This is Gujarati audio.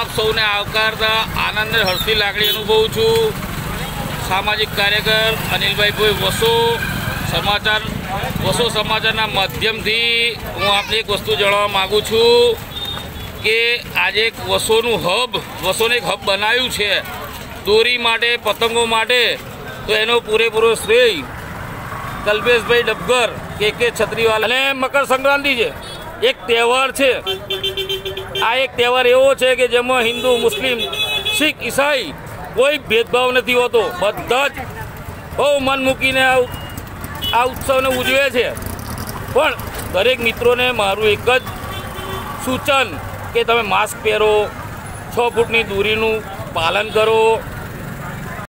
આપ સૌને આવકારતા આનંદ હર્ષની લાગણી અનુભવું છું। સામાજિક કાર્યકર અનિલભાઈ વસો સમાચારના માધ્યમથી હું આપને એક વસ્તુ જણાવવા માગું છું કે આજે એક વસોને એક હબ બનાવ્યું છે દોરી માટે, પતંગો માટે। તો એનો પૂરેપૂરો શ્રેય કલ્પેશભાઈ ડબગર, કે છત્રીવાલા। અને મકર સંક્રાંતિ છે, એક તહેવાર છે। આ એક તહેવાર એવો છે કે જેમાં હિન્દુ, મુસ્લિમ, શીખ, ઈસાઈ કોઈ ભેદભાવ નથી હોતો। બધા જ બહુ મન મૂકીને આ ઉત્સવને ઉજવે છે। પણ દરેક મિત્રોને મારું એક જ સૂચન કે તમે માસ્ક પહેરો, 6 ફૂટની દૂરીનું પાલન કરો।